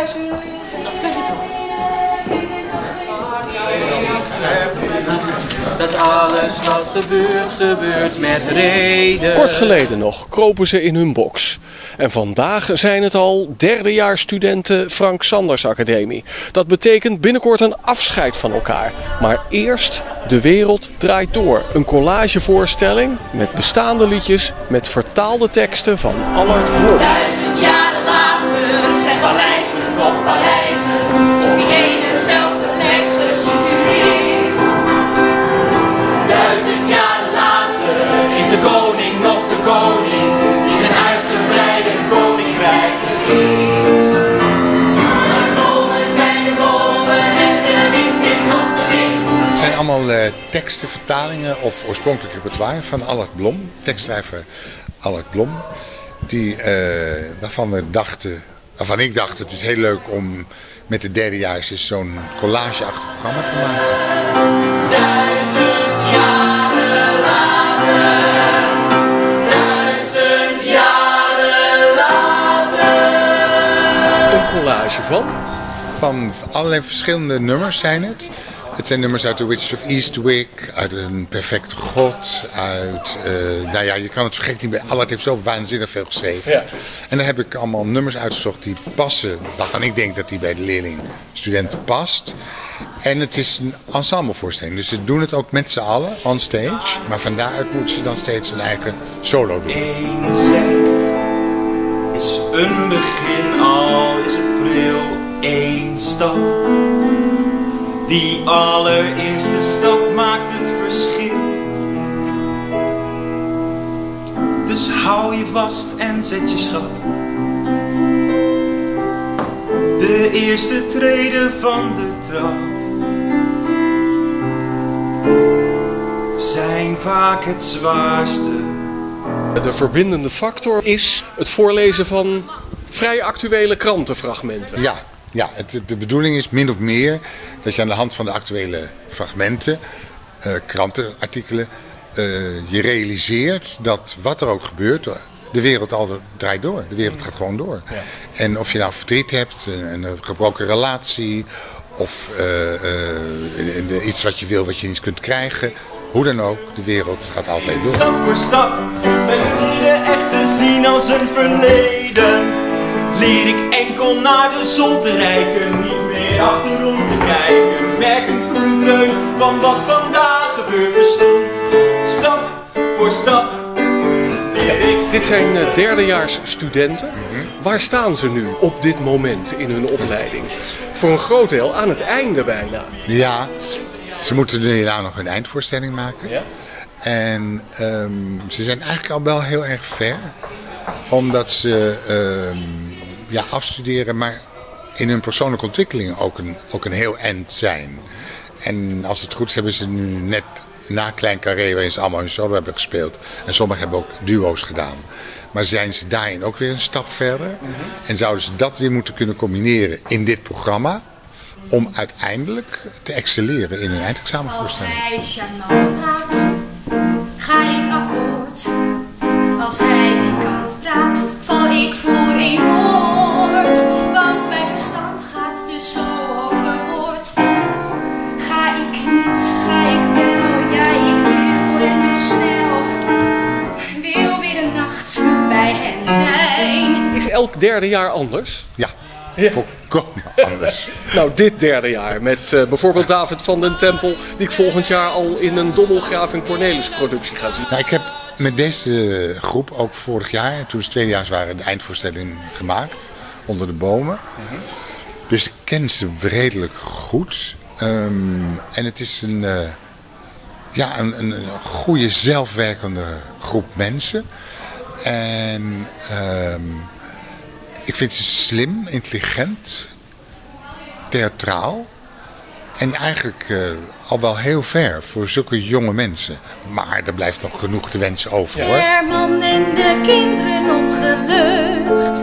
Dat zeg ik ook. Dat alles wat gebeurt, gebeurt met reden. Kort geleden nog kropen ze in hun box. En vandaag zijn het al derdejaarsstudenten Frank Sanders Academie. Dat betekent binnenkort een afscheid van elkaar. Maar eerst De Wereld Draait Door. Een collagevoorstelling met bestaande liedjes met vertaalde teksten van Allard Blom. 1000 jaren later zijn paleizen nog paleizen. Op die enezelfde plek gesitueerd. 1000 jaren later is de koning nog de koning. Die zijn uitgebreide koninkrijk regeert. Maar bomen zijn de bomen en de wind is nog de wind. Het zijn allemaal teksten, vertalingen of oorspronkelijk repertoire van Allard Blom. Tekstschrijver Allard Blom. Waarvan ik dacht, het is heel leuk om met de derdejaars zo'n collageachtig programma te maken. 1000 jaren later, 1000 jaren later. Een collage Van allerlei verschillende nummers zijn het. Het zijn nummers uit The Witches of Eastwick, uit Een Perfecte God, uit... je kan het zo gek niet bij... Allard heeft zo waanzinnig veel geschreven. Ja. En daar heb ik allemaal nummers uitgezocht die passen, waarvan ik denk dat die bij de leerling-studenten past. En het is een ensemblevoorstelling, dus ze doen het ook met z'n allen on stage. Maar van daaruit moeten ze dan steeds een eigen solo doen. Eén zet is een begin, al is het pril. Eén stap. Die allereerste stap maakt het verschil. Dus hou je vast en zet je stap. De eerste treden van de trap zijn vaak het zwaarste. De verbindende factor is het voorlezen van vrij actuele krantenfragmenten. Ja, de bedoeling is min of meer dat je aan de hand van de actuele fragmenten, krantenartikelen, je realiseert dat wat er ook gebeurt, de wereld al draait door. De wereld gaat gewoon door. Ja. En of je nou verdriet hebt, een gebroken relatie of iets wat je wil wat je niet kunt krijgen, hoe dan ook, de wereld gaat altijd door. Stap voor stap ben hier echt te zien als een verleden. Leer ik enkel naar de zon te reiken, niet meer achterom te kijken. Merkend gedreun van wat vandaag gebeurt, verstond. Stap voor stap leer ik. Dit zijn derdejaarsstudenten. Waar staan ze nu op dit moment in hun opleiding? Voor een groot deel aan het einde bijna. Ja, ze moeten hierna nog een eindvoorstelling maken. Ja? En ze zijn eigenlijk al wel heel erg ver. Omdat ze afstuderen, maar in hun persoonlijke ontwikkeling ook een heel eind zijn. En als het goed is, hebben ze nu net na Klein Carré, waarin ze allemaal hun solo hebben gespeeld. En sommigen hebben ook duo's gedaan. Maar zijn ze daarin ook weer een stap verder? En zouden ze dat weer moeten kunnen combineren in dit programma, om uiteindelijk te excelleren in hun eindexamenvoorstelling? Als hij charmant praat, ga ik akkoord. Als hij pikant praat, val ik voor een woord. Want mijn verstand gaat dus zo overboord. Ga ik niet, ga ik wel, ja ik wil en wil snel. Wil weer een nacht bij hem zijn. Is elk derde jaar anders? Ja. Volkomen anders. Nou, dit derde jaar met bijvoorbeeld David van den Tempel, die ik volgend jaar al in een Dobbelgraaf en Cornelis productie ga zien. Nou, ik heb met deze groep ook vorig jaar, toen ze tweedejaars waren, de eindvoorstelling gemaakt, Onder de Bomen. Dus ik ken ze redelijk goed. En het is een goede, zelfwerkende groep mensen. En ik vind ze slim, intelligent, theatraal. En eigenlijk al wel heel ver voor zulke jonge mensen. Maar er blijft nog genoeg te wensen over, hoor. Herman en de kinderen opgelucht.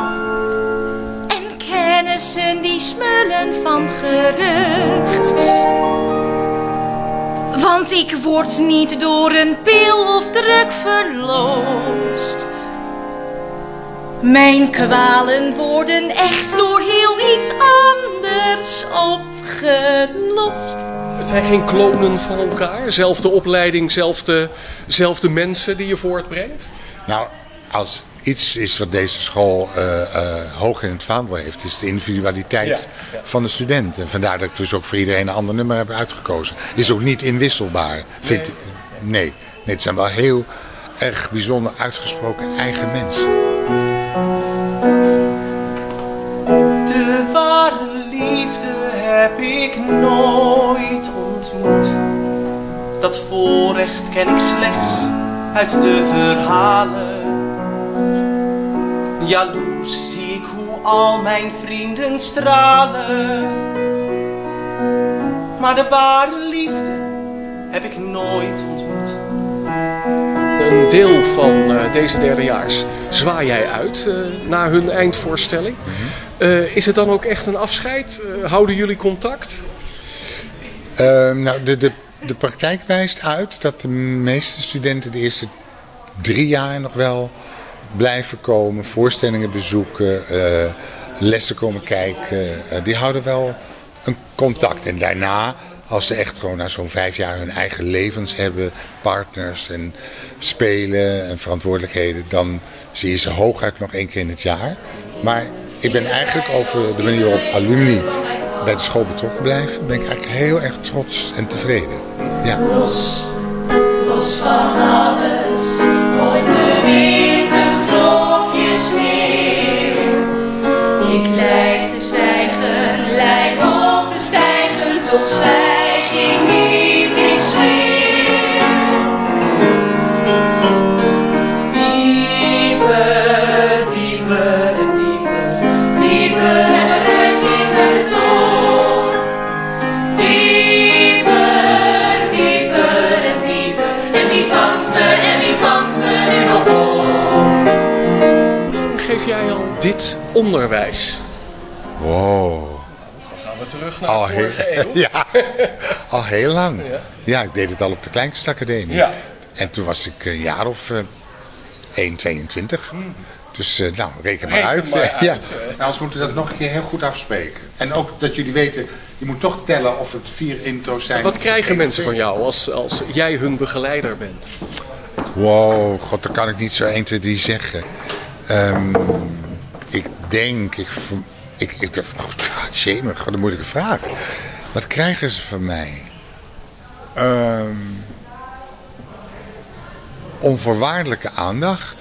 En kennissen die smullen van het gerucht. Want ik word niet door een pil of druk verloosd. Mijn kwalen worden echt door heel iets anders opgelost. Het zijn geen klonen van elkaar? Zelfde opleiding, zelfde mensen die je voortbrengt? Nou, als iets is wat deze school hoog in het vaandel heeft, is de individualiteit van de student. En vandaar dat ik dus ook voor iedereen een ander nummer heb uitgekozen. Is ook niet inwisselbaar. Nee, het zijn wel heel erg bijzonder uitgesproken eigen mensen. De ware liefde heb ik nooit ontmoet. Dat voorrecht ken ik slechts uit de verhalen. Jaloers zie ik hoe al mijn vrienden stralen. Maar de ware liefde heb ik nooit ontmoet. Een deel van deze derdejaars zwaai jij uit na hun eindvoorstelling. Is het dan ook echt een afscheid? Houden jullie contact? Nou, de praktijk wijst uit dat de meeste studenten de eerste 3 jaar nog wel blijven komen, voorstellingen bezoeken, lessen komen kijken. Die houden wel een contact. En daarna, als ze echt gewoon na zo'n 5 jaar hun eigen levens hebben, partners en spelen en verantwoordelijkheden, dan zie je ze hooguit nog 1 keer in het jaar. Maar ik ben eigenlijk over de manier waarop alumni bij de school betrokken blijven, ben ik eigenlijk heel erg trots en tevreden. Ja. Los van alles, nooit de witte vlokjes sneeuw. Ik lijk te stijgen, lijk op te stijgen, toch stijg ik niet, ik schreeuw. Dieper, dieper en dieper, dieper en dan rijd ik naar de toren. Dieper, dieper en dieper, en wie vangt me nu nog op? Hoe lang geef jij al dit onderwijs? Wow. Dan gaan we terug naar de vorige eeuw. Ja, al heel lang. Ja, ik deed het al op de Kleinkunstacademie. Ja. En toen was ik een jaar of 22. Dus nou, reken maar uit. Ja. Anders moeten we dat nog een keer heel goed afspreken. En ook dat jullie weten, je moet toch tellen of het 4 intro's zijn. Wat krijgen mensen van jou als jij hun begeleider bent? Wow, god, dat kan ik niet zo 1, 2, 3 zeggen. Ik denk, jemig, wat een moeilijke vraag. Wat krijgen ze van mij? Onvoorwaardelijke aandacht.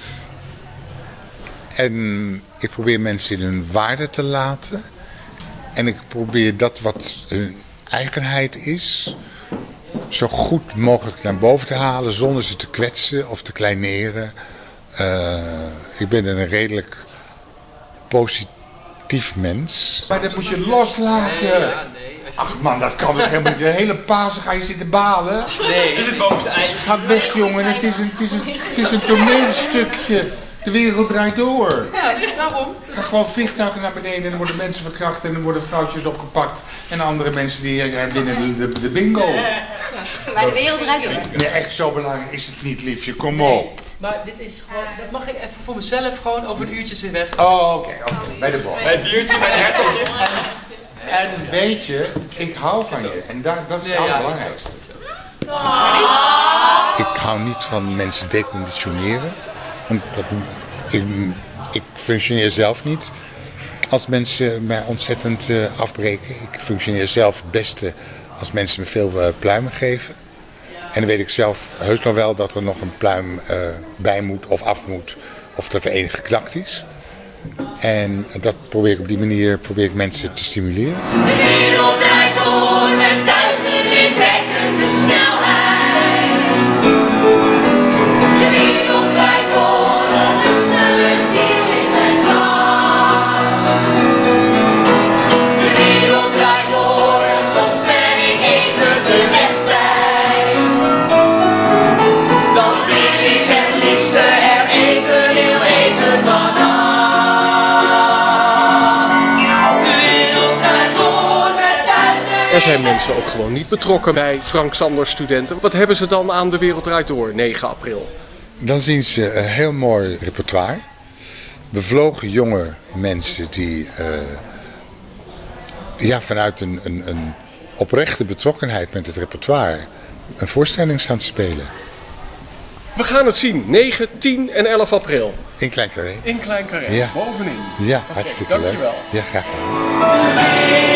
En ik probeer mensen in hun waarde te laten. En ik probeer dat wat hun eigenheid is, zo goed mogelijk naar boven te halen zonder ze te kwetsen of te kleineren. Ik ben een redelijk positief mens. Maar dat moet je loslaten. Ach man, dat kan toch helemaal niet. De hele Pasen ga je zitten balen. Nee, is het bovenste eind. Ga weg jongen, het is een toneelstukje. De wereld draait door. Ja, waarom? Ga gewoon vliegtuigen naar beneden en dan worden mensen verkracht en dan worden vrouwtjes opgepakt. En andere mensen die winnen de bingo. Maar de wereld draait door. Nee, echt zo belangrijk is het niet, liefje. Kom op. Maar dit is gewoon, dat mag ik even voor mezelf gewoon over een uurtje weer weg. Oh, oké. Bij de bol. Bij het biertje, bij de hertogje. En weet je, ik hou van je. En dat is het allerbelangrijkste. Ik hou niet van mensen deconditioneren. Want ik functioneer zelf niet als mensen mij ontzettend afbreken. Ik functioneer zelf het beste als mensen me veel pluimen geven. En dan weet ik zelf heus nog wel dat er nog een pluim bij moet of af moet. Of dat er één geknakt is. En dat probeer ik op die manier mensen te stimuleren. De wereld draait door met duizelingwekkende snelheid. De wereld draait door, dat rustig ziet in zijn kracht. De wereld draait door, soms ben ik even de weg kwijt. Dan wil ik het liefste er even, heel even vanaf. Er zijn mensen ook gewoon niet betrokken bij Frank Sanders studenten. Wat hebben ze dan aan De Wereld Draait Door, 9 april? Dan zien ze een heel mooi repertoire. bevlogen jonge mensen die vanuit een oprechte betrokkenheid met het repertoire een voorstelling staan te spelen. We gaan het zien, 9, 10 en 11 april. In Klein Carré. In Klein Carré, Ja. bovenin. Ja, Oké, hartstikke leuk. dankjewel. Ja, graag gedaan.